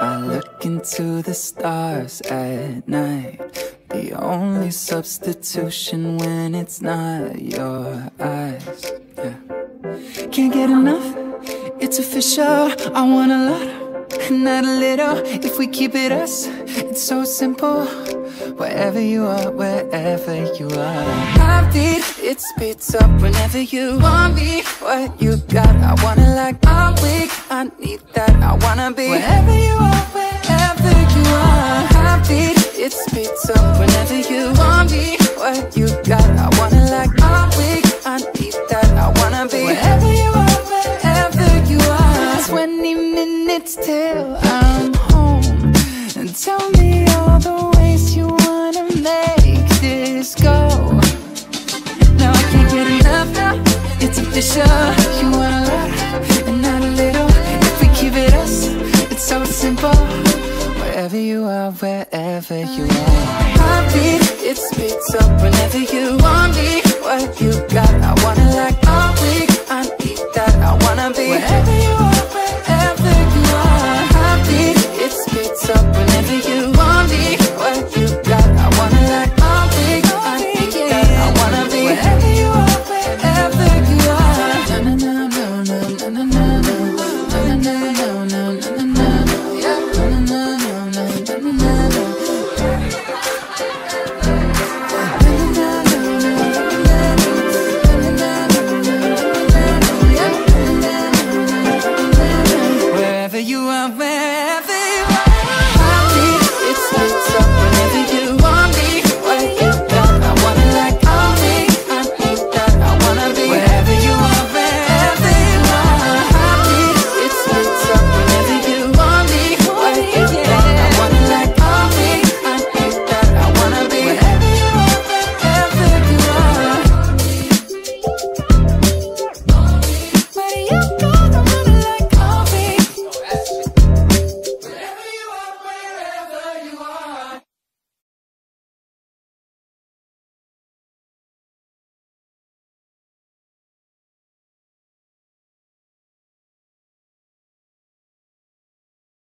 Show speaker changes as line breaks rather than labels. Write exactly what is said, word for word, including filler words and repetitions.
I look into the stars at night. The only substitution when it's not your eyes. Yeah. Can't get enough, it's official. I want a lot, not a little. If we keep it us, it's so simple. Wherever you are, wherever you are. Heartbeat, it speeds up whenever you want me. What you got, I wanna like. I'm weak, I need that, I wanna be. Wherever you are, wherever you are. Heartbeat, it speeds up whenever you want me. What you got, I wanna like. I'm weak, I need that, I wanna be. Wherever you are, wherever you are. Twenty minutes till I'm home. And tell me all the ways you wanna make this go. Now I can't get enough now, it's official. You want a lot, and not a little. If we keep it us, it's so simple. Wherever you are, wherever you are. Heartbeat, it speeds up whenever you want me. What you got, I wanna like.